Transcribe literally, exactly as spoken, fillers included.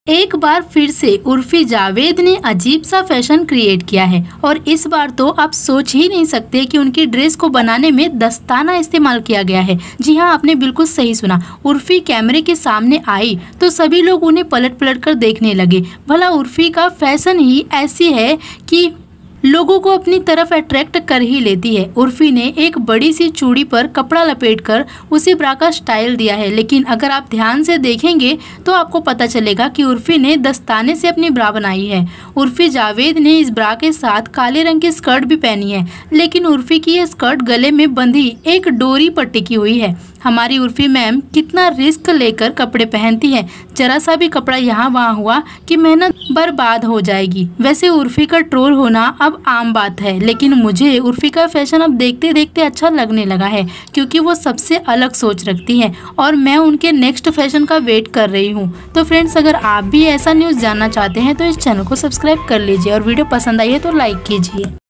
एक बार फिर से उर्फी जावेद ने अजीब सा फैशन क्रिएट किया है और इस बार तो आप सोच ही नहीं सकते कि उनकी ड्रेस को बनाने में दस्ताना इस्तेमाल किया गया है। जी हाँ, आपने बिल्कुल सही सुना। उर्फी कैमरे के सामने आई तो सभी लोग उन्हें पलट पलट कर देखने लगे। भला उर्फी का फैशन ही ऐसी है कि लोगों को अपनी तरफ अट्रैक्ट कर ही लेती है। उर्फी ने एक बड़ी सी चूड़ी पर कपड़ा लपेटकर उसी ब्रा का स्टाइल दिया है, लेकिन अगर आप ध्यान से देखेंगे तो आपको पता चलेगा कि उर्फी ने दस्ताने से अपनी ब्रा बनाई है। उर्फी जावेद ने इस ब्रा के साथ काले रंग की स्कर्ट भी पहनी है, लेकिन उर्फी की यह स्कर्ट गले में बंधी एक डोरी पर टिकी हुई है। हमारी उर्फी मैम कितना रिस्क लेकर कपड़े पहनती है। जरा सा भी कपड़ा यहाँ वहाँ हुआ कि मेहनत बर्बाद हो जाएगी। वैसे उर्फी का ट्रोल होना अब आम बात है, लेकिन मुझे उर्फी का फैशन अब देखते देखते अच्छा लगने लगा है, क्योंकि वो सबसे अलग सोच रखती है और मैं उनके नेक्स्ट फैशन का वेट कर रही हूँ। तो फ्रेंड्स, अगर आप भी ऐसा न्यूज़ जानना चाहते हैं तो इस चैनल को सब्सक्राइब कर लीजिए और वीडियो पसंद आई है तो लाइक कीजिए।